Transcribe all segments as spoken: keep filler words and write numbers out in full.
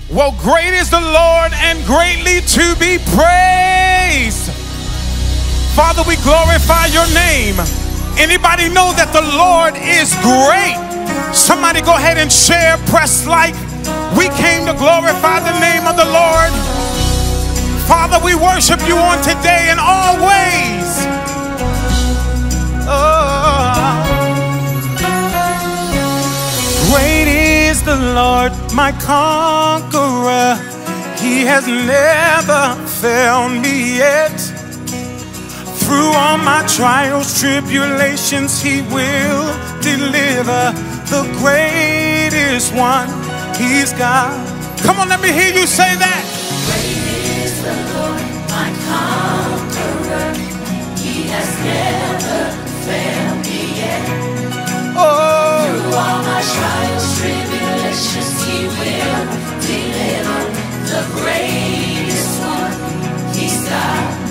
Well, great is the Lord and greatly to be praised. Father, we glorify your name. Anybody know that the Lord is great? Somebody go ahead and share, press like. We came to glorify the name of the Lord. Father, we worship you on today in all ways. Oh. Great is the Lord, my conqueror. He has never failed me yet. Through all my trials, tribulations, he will deliver. The greatest one, he's God. Come on, let me hear you say that. Great is the Lord, my conqueror. He has never failed me yet. Oh. Through all my trials, tribulations, he will deliver. The greatest one, he's God.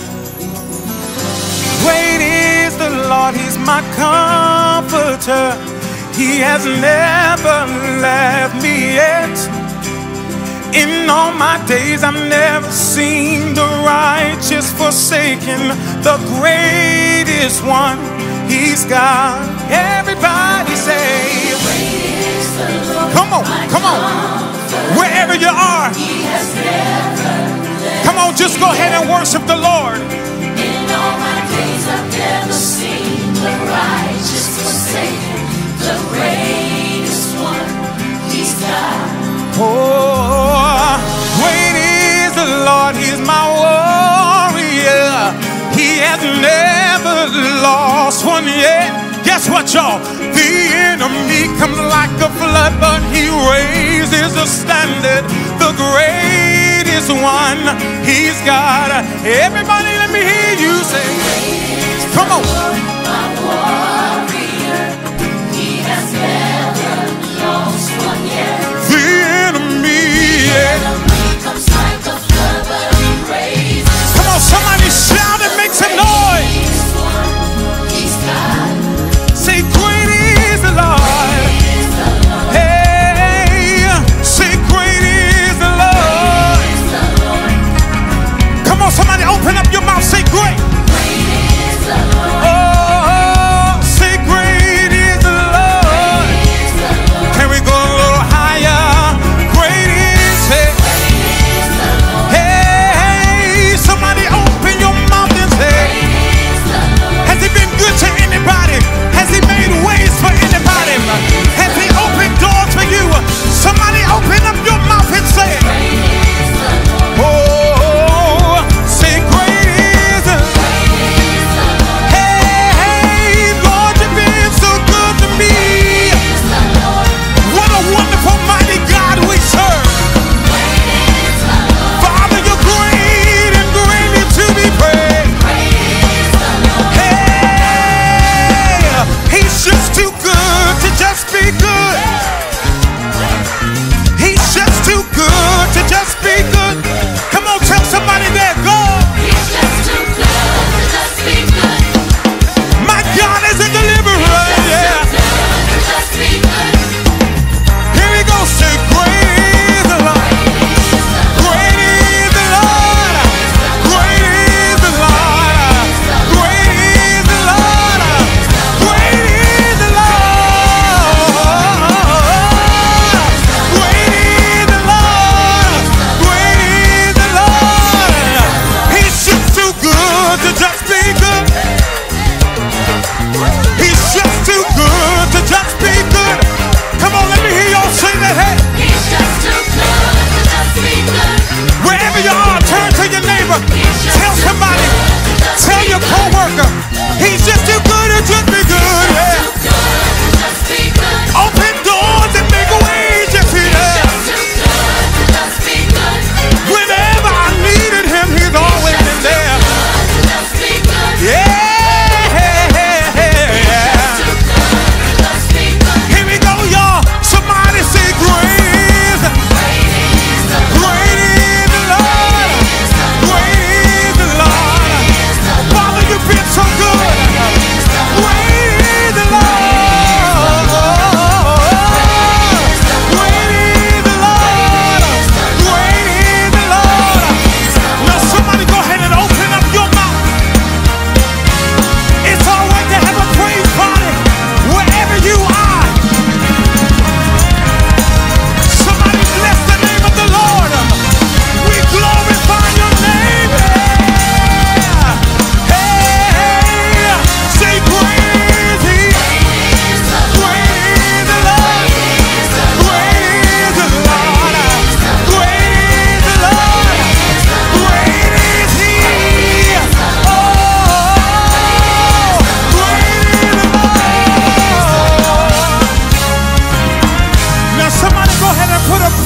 Great is the Lord, he's my comforter. He has never left me yet. In all my days I've never seen the righteous forsaken. The greatest one, he's God. Everybody say, great is the Lord, come on, come on. comforter. Wherever you are, He has never left come on, just go ahead and worship the Lord. In all my days I've never seen the righteous forsaken. The greatest one, he's God. Oh, great is the Lord, he's my warrior. He has never lost one yet. Guess what, y'all? The enemy comes like a flood, but he raises a standard. The greatest one, he's God. Everybody, let me hear you say, come on. My warrior, he has never lost one yet. The enemy, yeah. The enemy comes like a flood, but he raises. Come on, somebody shout and make some noise. This one, he's God. Say, great is the Lord. Is the Lord. Hey, say, great is the Lord. Is the Lord. Come on, somebody open up your mouth. Say, great. Great is the Lord. Oh, say, great is the Lord. Is the Lord. Can we go a little higher?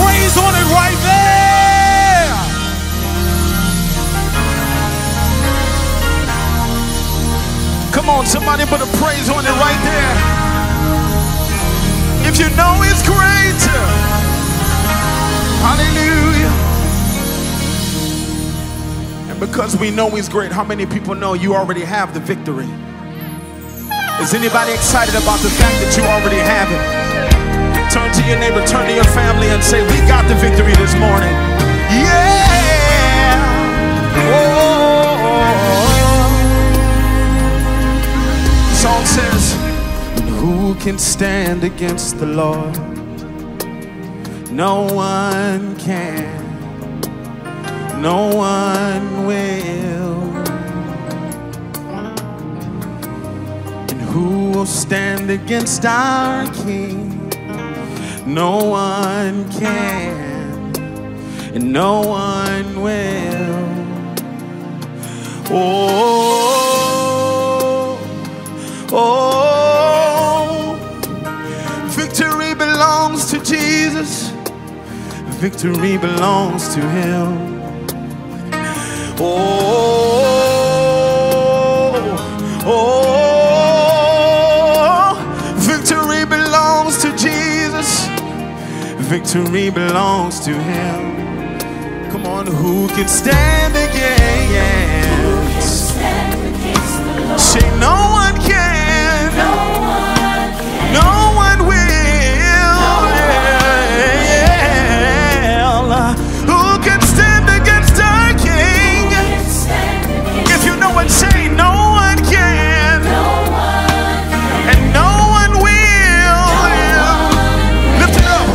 praise on it right there. Come on, somebody put a praise on it right there. If you know it's great. Hallelujah. And because we know he's great, how many people know you already have the victory? Is anybody excited about the fact that you already have it? Turn to your neighbor, turn to your family and say, we got the victory this morning. Yeah. Oh. The song says, who can stand against the Lord? No one can. No one will. Who will stand against our King? No one can, and no one will. Oh, oh, victory belongs to Jesus. Victory belongs to him. Oh, oh. Victory belongs to him. Come on, who can stand against? Who can stand against the Lord? Say no one can. No one can. No one will. No one. Who can stand against our King? Who can stand against? If you know it, say no one can. No one can. And no one will. No one. Lift it up.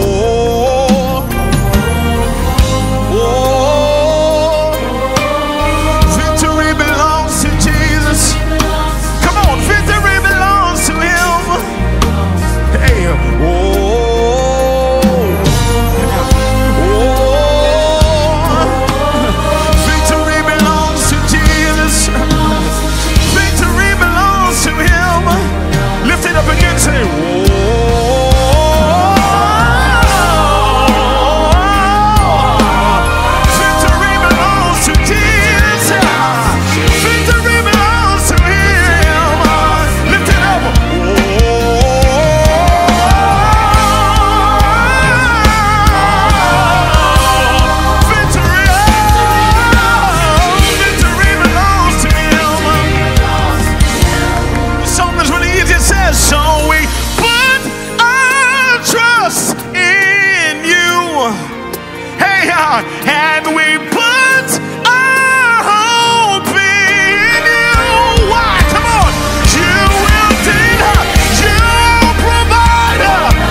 And we put our hope in you. Why? Come on. You will deliver. You will provide.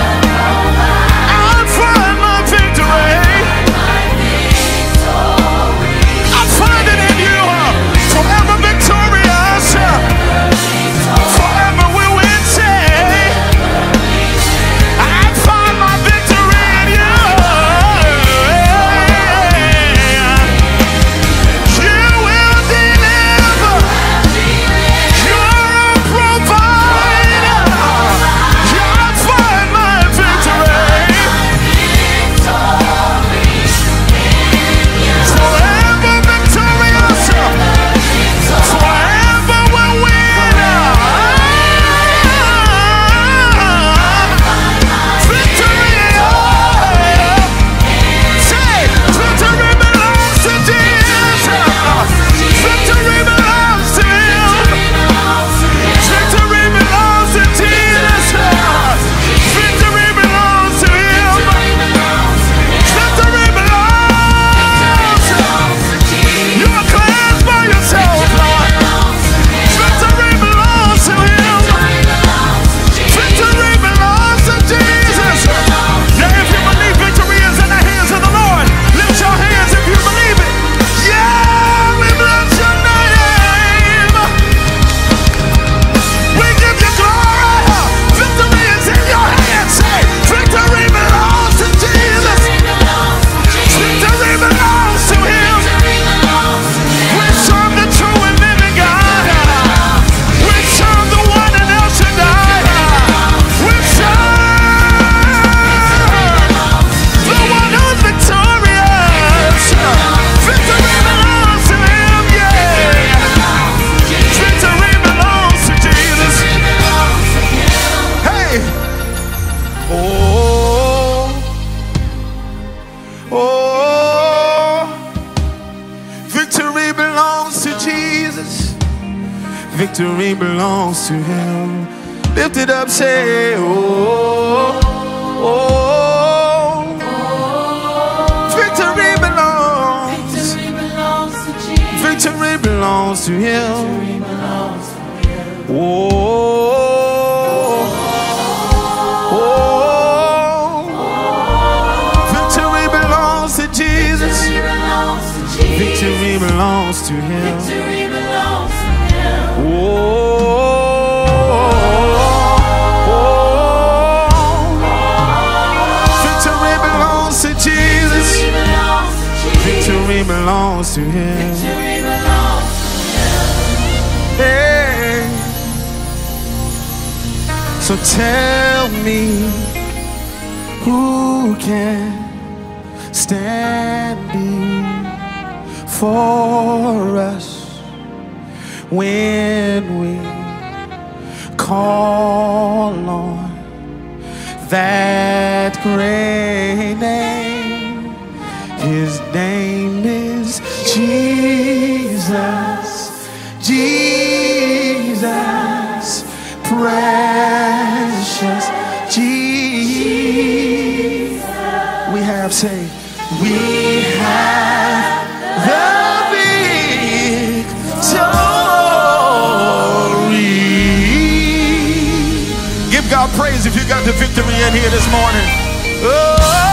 I'll find my victory. I'll find it in you. Forever victorious. Forever we will say, I find my victory in you. belongs to him. Lift it up, say, oh, oh, victory belongs, victory belongs to Jesus. Victory belongs to him. Oh, oh, victory belongs to Jesus. Victory belongs to him. Victory belongs to him. Oh, oh, victory belongs to Jesus. Victory belongs to him. Hey. So tell me, who can stand before us when we call on that great name? His name is Jesus, Jesus, precious Jesus. We have, say, we have the victory. Give God praise if you got the victory in here this morning. Oh.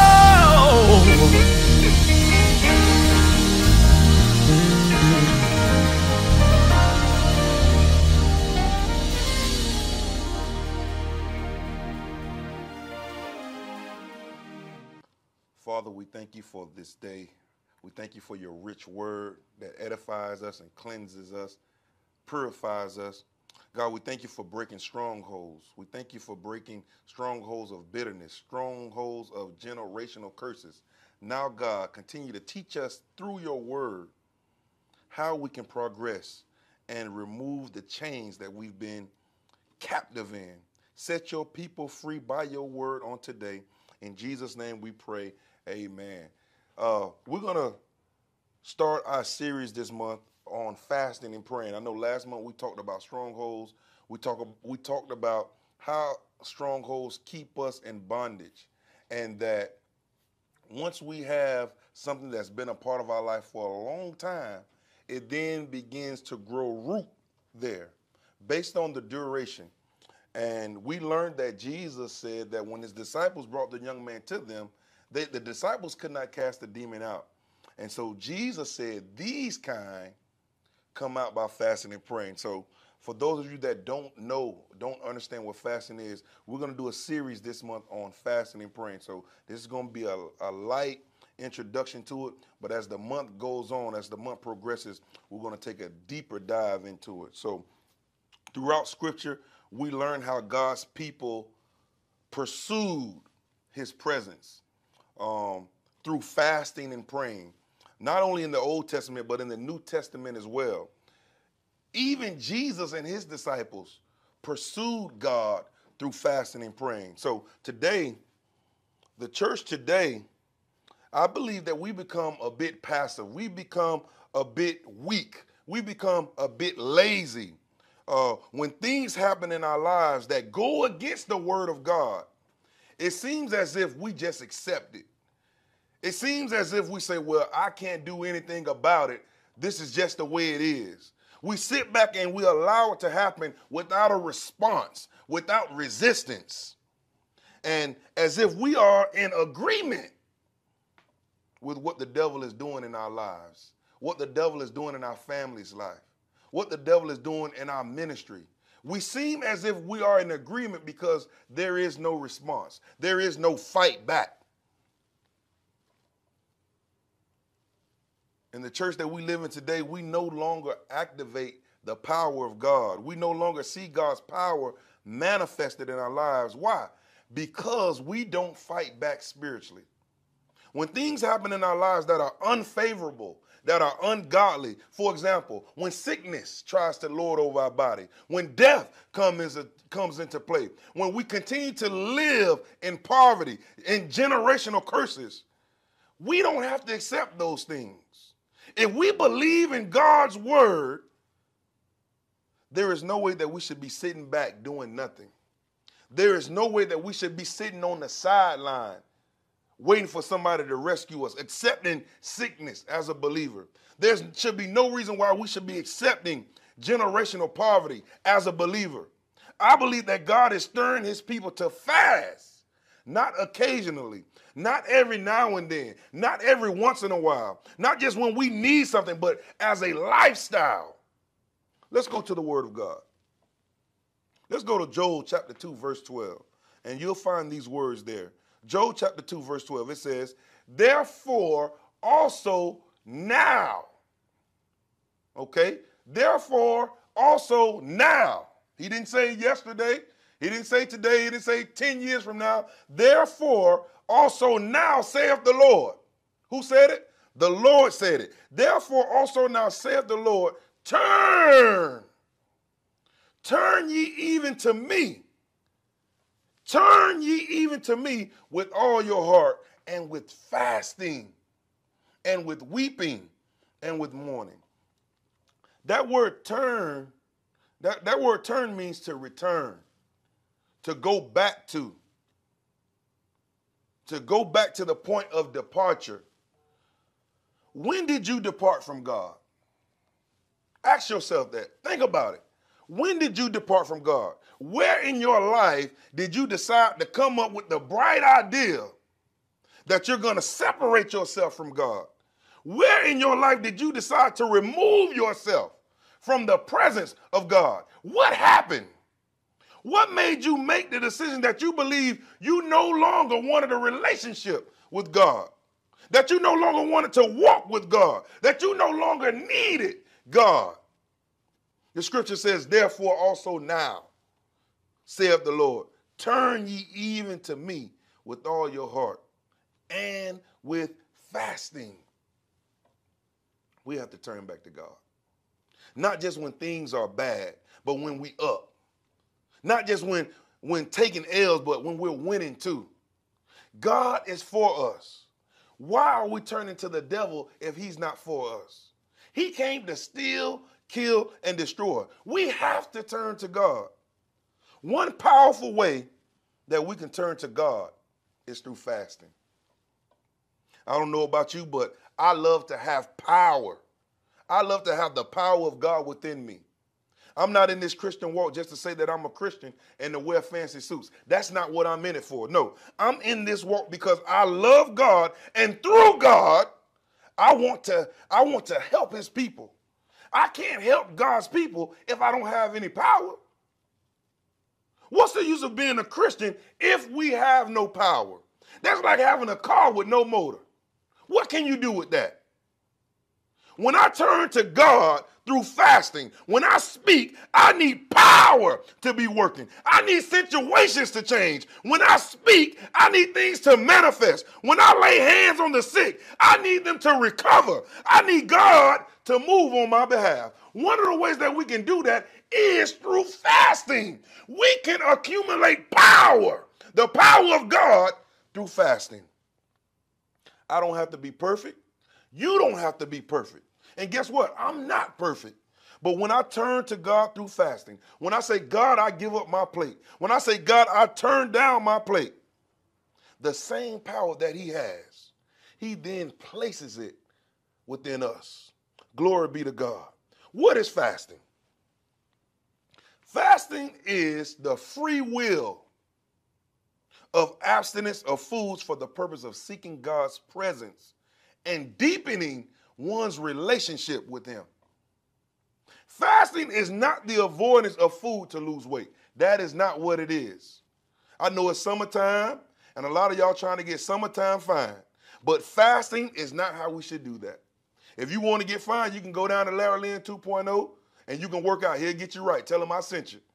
Father, we thank you for this day. We thank you for your rich word that edifies us and cleanses us, purifies us. God, we thank you for breaking strongholds. We thank you for breaking strongholds of bitterness, strongholds of generational curses. Now, God, continue to teach us through your word how we can progress and remove the chains that we've been captive in. Set your people free by your word on today. In Jesus' name we pray, amen. Uh, we're going to start our series this month on fasting and praying. I know last month we talked about strongholds. We, talk, we talked about how strongholds keep us in bondage, and that once we have something that's been a part of our life for a long time, it then begins to grow root there based on the duration. And we learned that Jesus said that when his disciples brought the young man to them, they, the disciples could not cast the demon out. And so Jesus said, these kind come out by fasting and praying. So for those of you that don't know, don't understand what fasting is, we're going to do a series this month on fasting and praying. So this is going to be a, a light introduction to it. But as the month goes on, as the month progresses, we're going to take a deeper dive into it. So throughout Scripture, we learn how God's people pursued his presence um, through fasting and praying, not only in the Old Testament, but in the New Testament as well. Even Jesus and his disciples pursued God through fasting and praying. So today, the church today, I believe that we become a bit passive. We become a bit weak. We become a bit lazy. Uh, when things happen in our lives that go against the word of God, it seems as if we just accept it. It seems as if we say, well, I can't do anything about it. This is just the way it is. We sit back and we allow it to happen without a response, without resistance, and as if we are in agreement with what the devil is doing in our lives, what the devil is doing in our family's life, what the devil is doing in our ministry. We seem as if we are in agreement because there is no response. There is no fight back. In the church that we live in today, we no longer activate the power of God. We no longer see God's power manifested in our lives. Why? Because we don't fight back spiritually. When things happen in our lives that are unfavorable, that are ungodly, for example, when sickness tries to lord over our body, when death comes, comes into play, when we continue to live in poverty, in generational curses, we don't have to accept those things. If we believe in God's word, there is no way that we should be sitting back doing nothing. There is no way that we should be sitting on the sideline waiting for somebody to rescue us, accepting sickness as a believer. There should be no reason why we should be accepting generational poverty as a believer. I believe that God is stirring his people to fast, not occasionally, not every now and then, not every once in a while, not just when we need something, but as a lifestyle. Let's go to the Word of God. Let's go to Joel chapter two, verse twelve, and you'll find these words there. Joel chapter two, verse twelve, it says, therefore also now, okay? Therefore also now. He didn't say yesterday. He didn't say today. He didn't say ten years from now. Therefore also now saith the Lord. Who said it? The Lord said it. Therefore also now saith the Lord, turn. Turn ye even to me. Turn ye even to me with all your heart, and with fasting, and with weeping, and with mourning. That word turn, that, that word turn means to return, to go back to, to go back to the point of departure. When did you depart from God? Ask yourself that. Think about it. When did you depart from God? Where in your life did you decide to come up with the bright idea that you're going to separate yourself from God? Where in your life did you decide to remove yourself from the presence of God? What happened? What made you make the decision that you believe you no longer wanted a relationship with God? That you no longer wanted to walk with God? That you no longer needed God? The scripture says, therefore also now, saith the Lord, turn ye even to me with all your heart, and with fasting. We have to turn back to God. Not just when things are bad, but when we up. Not just when, when taking L's, but when we're winning too. God is for us. Why are we turning to the devil if he's not for us? He came to steal, kill, and destroy. We have to turn to God. One powerful way that we can turn to God is through fasting. I don't know about you, but I love to have power. I love to have the power of God within me. I'm not in this Christian walk just to say that I'm a Christian and to wear fancy suits. That's not what I'm in it for. No, I'm in this walk because I love God, and through God, I want to, I want to help his people. I can't help God's people if I don't have any power. What's the use of being a Christian if we have no power? That's like having a car with no motor. What can you do with that? When I turn to God through fasting, when I speak, I need power to be working. I need situations to change. When I speak, I need things to manifest. When I lay hands on the sick, I need them to recover. I need God to move on my behalf. One of the ways that we can do that is through fasting. We can accumulate power, the power of God, through fasting. I don't have to be perfect. You don't have to be perfect. And guess what? I'm not perfect. But when I turn to God through fasting, when I say, God, I give up my plate, when I say, God, I turn down my plate, the same power that he has, he then places it within us. Glory be to God. What is fasting? Fasting is the free will of abstinence of foods for the purpose of seeking God's presence and deepening one's relationship with him. Fasting is not the avoidance of food to lose weight. That is not what it is. I know it's summertime, and a lot of y'all trying to get summertime fine, but fasting is not how we should do that. If you want to get fine, you can go down to Larry Lynn two point oh, and you can work out. He'll get you right. Tell him I sent you.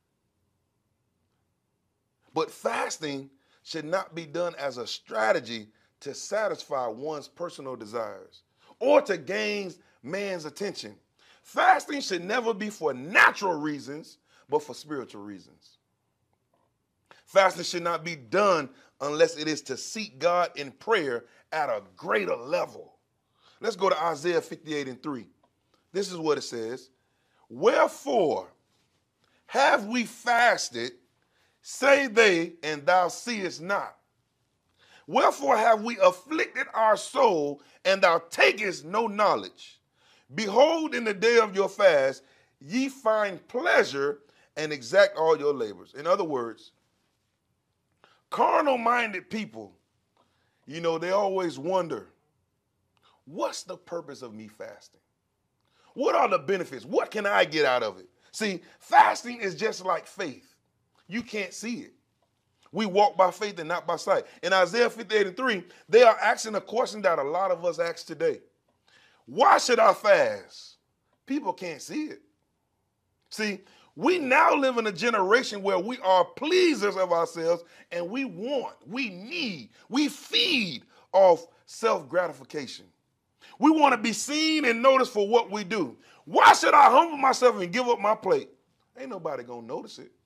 But fasting should not be done as a strategy to satisfy one's personal desires or to gain man's attention. Fasting should never be for natural reasons, but for spiritual reasons. Fasting should not be done unless it is to seek God in prayer at a greater level. Let's go to Isaiah fifty-eight and three. This is what it says. Wherefore have we fasted, say they, and thou seest not? Wherefore have we afflicted our soul, and thou takest no knowledge? Behold, in the day of your fast, ye find pleasure and exact all your labors. In other words, carnal-minded people, you know, they always wonder, what's the purpose of me fasting? What are the benefits? What can I get out of it? See, fasting is just like faith. You can't see it. We walk by faith and not by sight. In Isaiah fifty-eight and three, they are asking a question that a lot of us ask today. Why should I fast? People can't see it. See, we now live in a generation where we are pleasers of ourselves, and we want, we need, we feed off self-gratification. We want to be seen and noticed for what we do. Why should I humble myself and give up my plate? Ain't nobody going to notice it.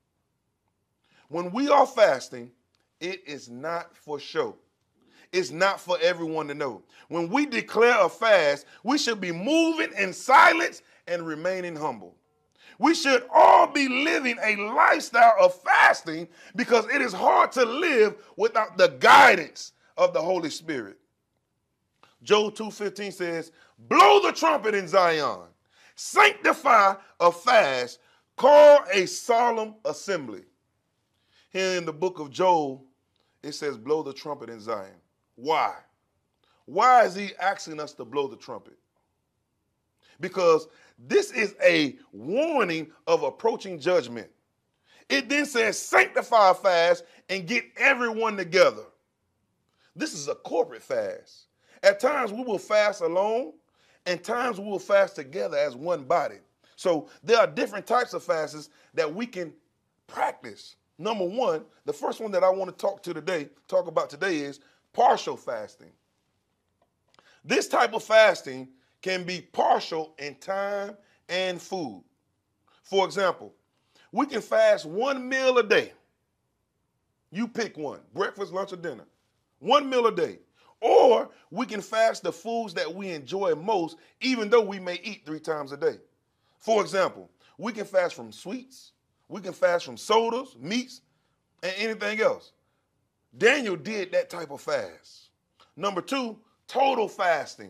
When we are fasting, it is not for show. It's not for everyone to know. When we declare a fast, we should be moving in silence and remaining humble. We should all be living a lifestyle of fasting because it is hard to live without the guidance of the Holy Spirit. Job two fifteen says, blow the trumpet in Zion, sanctify a fast, call a solemn assembly. Here in the book of Job, it says, blow the trumpet in Zion. Why? Why is he asking us to blow the trumpet? Because this is a warning of approaching judgment. It then says, sanctify a fast and get everyone together. This is a corporate fast. At times we will fast alone, and times we will fast together as one body. So there are different types of fasts that we can practice. Number one, the first one that I want to talk to today, talk about today is partial fasting. This type of fasting can be partial in time and food. For example, we can fast one meal a day. You pick one, breakfast, lunch, or dinner. One meal a day. Or we can fast the foods that we enjoy most, even though we may eat three times a day. For example, we can fast from sweets, we can fast from sodas, meats, and anything else. Daniel did that type of fast. Number two, total fasting.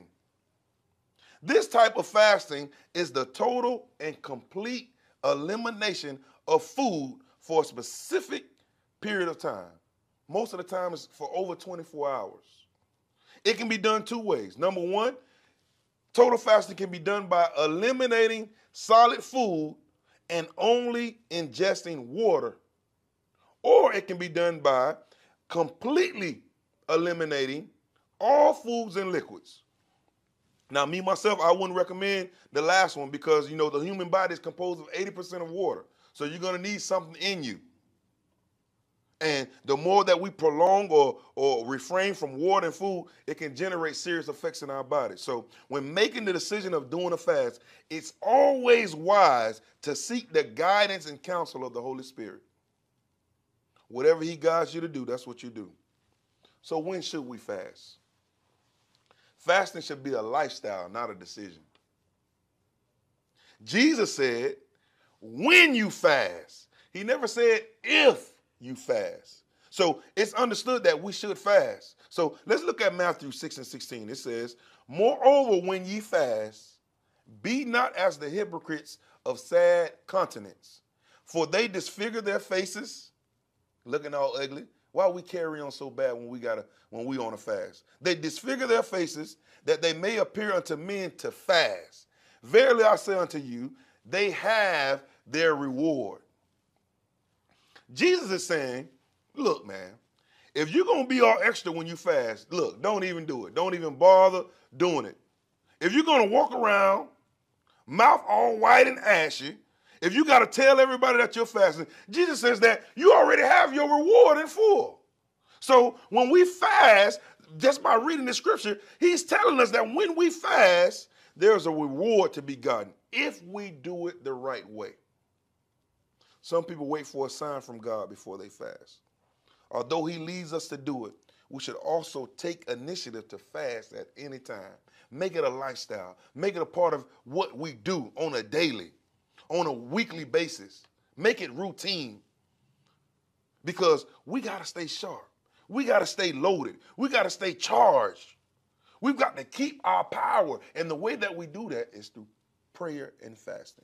This type of fasting is the total and complete elimination of food for a specific period of time. Most of the time it's for over twenty-four hours. It can be done two ways. Number one, total fasting can be done by eliminating solid food and only ingesting water. Or it can be done by completely eliminating all foods and liquids. Now, me, myself, I wouldn't recommend the last one because, you know, the human body is composed of eighty percent of water. So you're going to need something in you. And the more that we prolong or, or refrain from water and food, it can generate serious effects in our body. So when making the decision of doing a fast, it's always wise to seek the guidance and counsel of the Holy Spirit. Whatever he guides you to do, that's what you do. So when should we fast? Fasting should be a lifestyle, not a decision. Jesus said, when you fast. He never said if you fast. So it's understood that we should fast. So let's look at Matthew six and sixteen. It says, moreover, when ye fast, be not as the hypocrites of sad countenance, for they disfigure their faces, looking all ugly. Why we carry on so bad when we gotta when we on a fast? They disfigure their faces that they may appear unto men to fast. Verily I say unto you, they have their reward. Jesus is saying, look, man, if you're gonna be all extra when you fast, look, don't even do it. Don't even bother doing it. If you're gonna walk around, mouth all white and ashy, if you got to tell everybody that you're fasting, Jesus says that you already have your reward in full. So when we fast, just by reading the scripture, he's telling us that when we fast, there's a reward to be gotten if we do it the right way. Some people wait for a sign from God before they fast. Although he leads us to do it, we should also take initiative to fast at any time. Make it a lifestyle. Make it a part of what we do on a daily, on a weekly basis. Make it routine. Because we got to stay sharp. We got to stay loaded. We got to stay charged. We've got to keep our power. And the way that we do that is through prayer and fasting.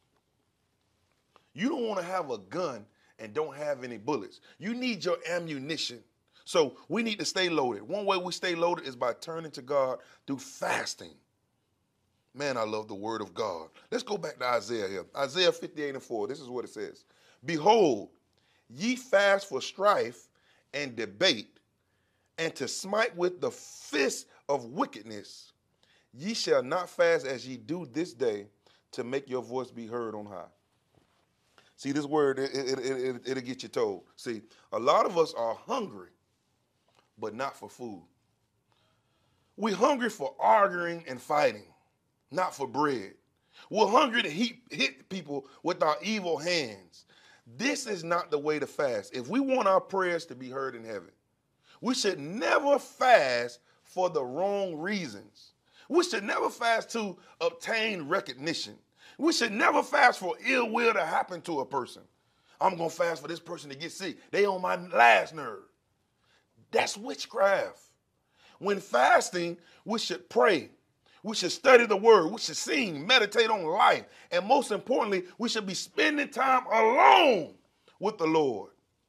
You don't want to have a gun and don't have any bullets. You need your ammunition. So we need to stay loaded. One way we stay loaded is by turning to God through fasting. Man, I love the word of God. Let's go back to Isaiah here. Isaiah fifty-eight and four. This is what it says. Behold, ye fast for strife and debate, and to smite with the fist of wickedness. Ye shall not fast as ye do this day, to make your voice be heard on high. See, this word, it, it, it, it, it'll get you told. See, a lot of us are hungry, but not for food. We're hungry for arguing and fighting, not for bread. We're hungry to hit, hit people with our evil hands. This is not the way to fast. If we want our prayers to be heard in heaven, we should never fast for the wrong reasons. We should never fast to obtain recognition. We should never fast for ill will to happen to a person. I'm going to fast for this person to get sick. They on my last nerve. That's witchcraft. When fasting, we should pray. We should study the word. We should sing, meditate on life. And most importantly, we should be spending time alone with the Lord.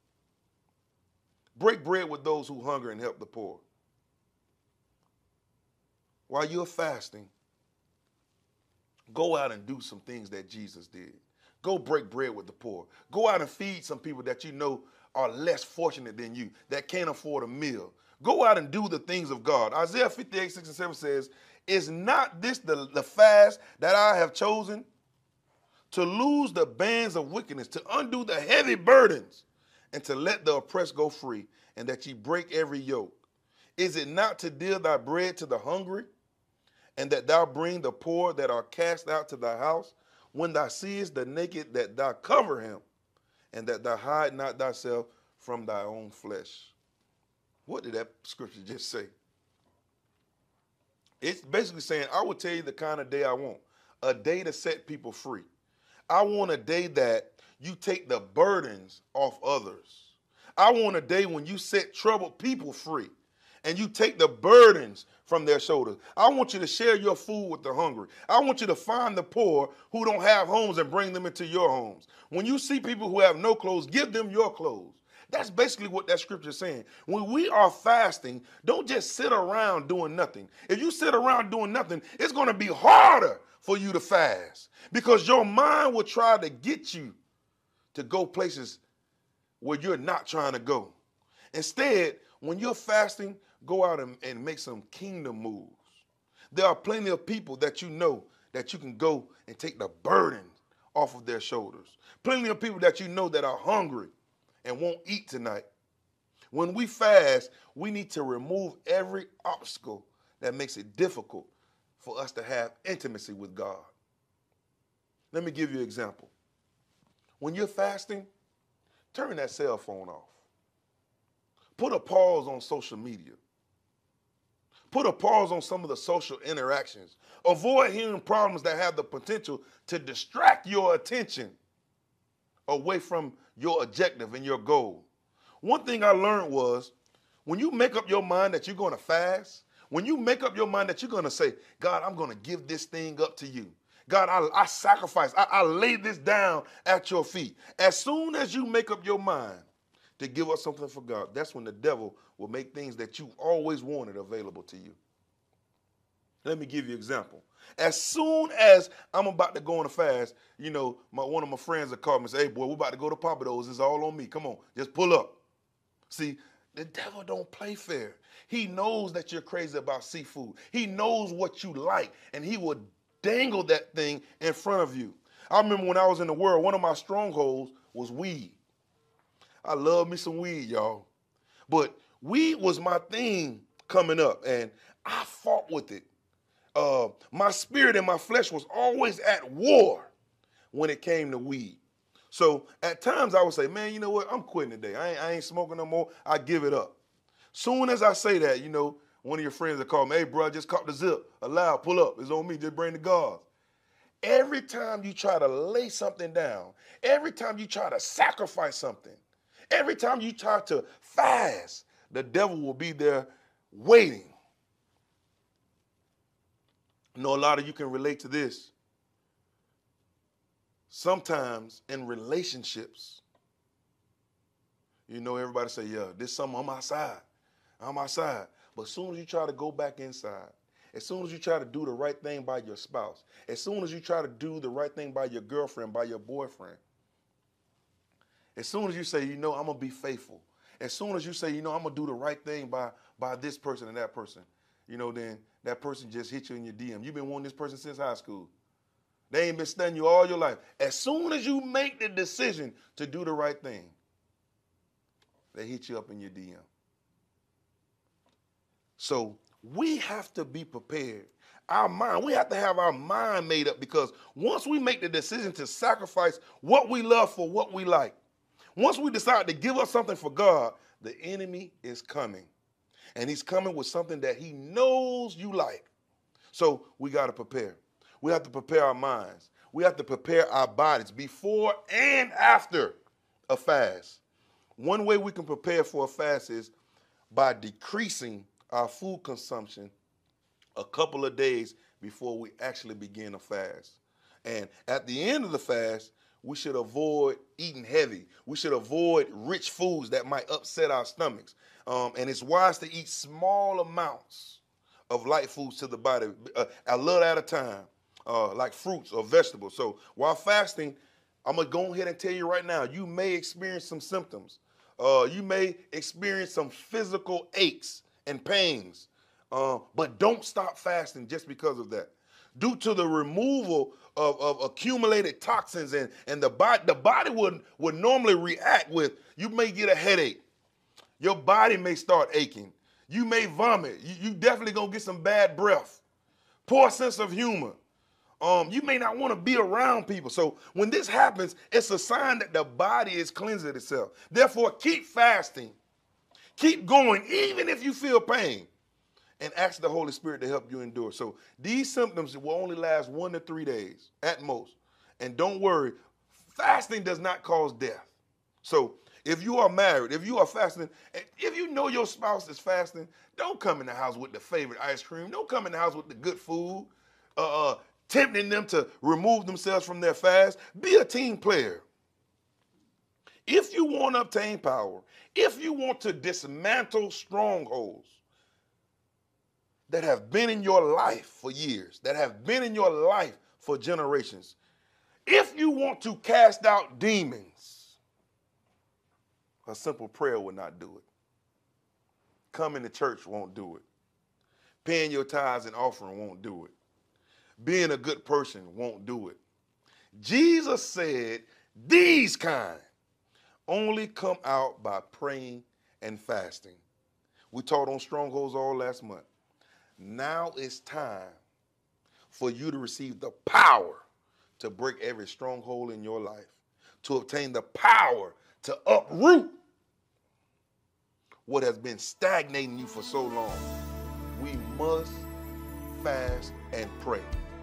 Break bread with those who hunger and help the poor. While you're fasting, go out and do some things that Jesus did. Go break bread with the poor. Go out and feed some people that you know are less fortunate than you, that can't afford a meal. Go out and do the things of God. Isaiah fifty-eight, six and seven says, is not this the, the fast that I have chosen? To loose the bands of wickedness, to undo the heavy burdens, and to let the oppressed go free, and that ye break every yoke. Is it not to deal thy bread to the hungry, and that thou bring the poor that are cast out to thy house? When thou seest the naked, that thou cover him, and that thou hide not thyself from thy own flesh. What did that scripture just say? It's basically saying, I will tell you the kind of day I want. A day to set people free. I want a day that you take the burdens off others. I want a day when you set troubled people free and you take the burdens from their shoulders. I want you to share your food with the hungry. I want you to find the poor who don't have homes and bring them into your homes. When you see people who have no clothes, give them your clothes. That's basically what that scripture is saying. When we are fasting, don't just sit around doing nothing. If you sit around doing nothing, it's going to be harder for you to fast because your mind will try to get you to go places where you're not trying to go. Instead, when you're fasting, go out and, and make some kingdom moves. There are plenty of people that you know that you can go and take the burden off of their shoulders. Plenty of people that you know that are hungry and won't eat tonight. When we fast, we need to remove every obstacle that makes it difficult for us to have intimacy with God. Let me give you an example. When you're fasting, turn that cell phone off. Put a pause on social media. Put a pause on some of the social interactions. Avoid hearing problems that have the potential to distract your attention away from your objective and your goal. One thing I learned was when you make up your mind that you're going to fast, when you make up your mind that you're going to say, God, I'm going to give this thing up to you. God, I, I sacrifice. I, I lay this down at your feet. As soon as you make up your mind to give up something for God, that's when the devil will make things that you always wanted available to you. Let me give you an example. As soon as I'm about to go on a fast, you know, my, one of my friends will call me and say, hey, boy, we're about to go to Papa Do's. It's all on me. Come on, just pull up. See, the devil don't play fair. He knows that you're crazy about seafood. He knows what you like, and he will dangle that thing in front of you. I remember when I was in the world, one of my strongholds was weed. I love me some weed, y'all. But weed was my thing coming up, and I fought with it. Uh, my spirit and my flesh was always at war when it came to weed. So at times I would say, man, you know what? I'm quitting today. I ain't, I ain't smoking no more. I give it up. Soon as I say that, you know, one of your friends will call me, hey, bro, I just caught the zip. Allow, pull up. It's on me. Just bring the guards. Every time you try to lay something down, every time you try to sacrifice something, every time you try to fast, the devil will be there waiting. I know a lot of you can relate to this. Sometimes in relationships, you know, everybody say, yeah, this something, I'm outside. I'm outside. But as soon as you try to go back inside, as soon as you try to do the right thing by your spouse, as soon as you try to do the right thing by your girlfriend, by your boyfriend, as soon as you say, you know, I'm going to be faithful, as soon as you say, you know, I'm going to do the right thing by, by this person and that person, you know, then that person just hit you in your D M. You've been wanting this person since high school. They ain't been studying you all your life. As soon as you make the decision to do the right thing, they hit you up in your D M. So we have to be prepared. Our mind, we have to have our mind made up, because once we make the decision to sacrifice what we love for what we like, once we decide to give up something for God, the enemy is coming. And he's coming with something that he knows you like. So we got to prepare. We have to prepare our minds. We have to prepare our bodies before and after a fast. One way we can prepare for a fast is by decreasing our food consumption a couple of days before we actually begin a fast. And at the end of the fast, we should avoid eating heavy. We should avoid rich foods that might upset our stomachs. Um, and it's wise to eat small amounts of light foods to the body, uh, a little at a time, uh, like fruits or vegetables. So while fasting, I'm going to go ahead and tell you right now, you may experience some symptoms. Uh, you may experience some physical aches and pains, uh, but don't stop fasting just because of that. Due to the removal of, of accumulated toxins, and, and the, body, the body would, would normally react with, you may get a headache. Your body may start aching. You may vomit. You, you definitely gonna get some bad breath. Poor sense of humor. Um, you may not want to be around people. So when this happens, it's a sign that the body is cleansing itself. Therefore, keep fasting. Keep going, even if you feel pain. And ask the Holy Spirit to help you endure. So these symptoms will only last one to three days at most. And don't worry, fasting does not cause death. So if you are married, if you are fasting, if you know your spouse is fasting, don't come in the house with the favorite ice cream. Don't come in the house with the good food, uh, uh, tempting them to remove themselves from their fast. Be a team player. If you want to obtain power, if you want to dismantle strongholds that have been in your life for years, that have been in your life for generations, if you want to cast out demons, a simple prayer will not do it. Coming to church won't do it. Paying your tithes and offering won't do it. Being a good person won't do it. Jesus said these kind only come out by praying and fasting. We taught on strongholds all last month. Now it's time for you to receive the power to break every stronghold in your life, to obtain the power to uproot what has been stagnating you for so long. We must fast and pray.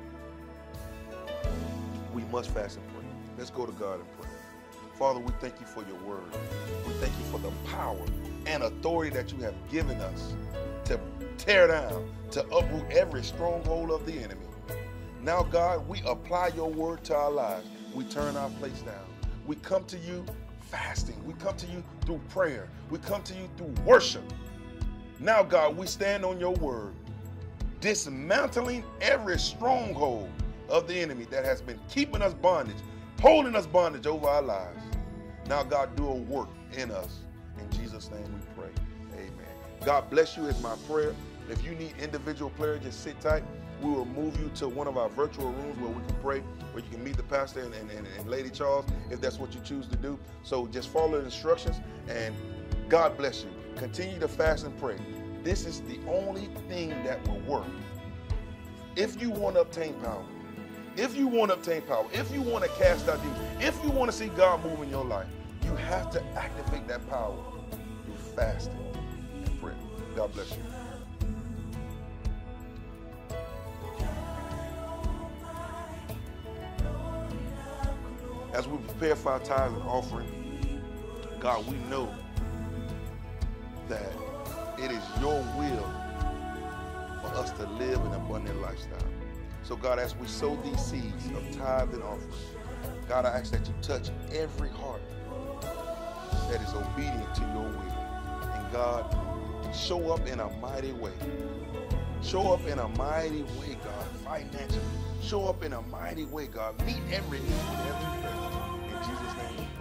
We must fast and pray. Let's go to God and pray. Father, we thank you for your word. We thank you for the power and authority that you have given us to tear down, to uproot every stronghold of the enemy. Now, God, we apply your word to our lives. We turn our place down. We come to you fasting. We come to you through prayer. We come to you through worship. Now, God, we stand on your word, dismantling every stronghold of the enemy that has been keeping us bondage, holding us bondage over our lives. Now, God, do a work in us. In Jesus' name we pray. Amen. God bless you is my prayer. If you need individual prayer, just sit tight. We will move you to one of our virtual rooms where we can pray, where you can meet the pastor and, and, and Lady Charles, if that's what you choose to do. So just follow the instructions, and God bless you. Continue to fast and pray. This is the only thing that will work. If you want to obtain power, if you want to obtain power, if you want to cast out demons, if you want to see God move in your life, you have to activate that power through fasting and prayer. God bless you. As we prepare for our tithe and offering, God, we know that it is your will for us to live an abundant lifestyle. So God, as we sow these seeds of tithe and offering, God, I ask that you touch every heart that is obedient to your will. And God, show up in a mighty way. Show up in a mighty way, God, financially. Show up in a mighty way, God. Meet every need with every prayer. In Jesus' name.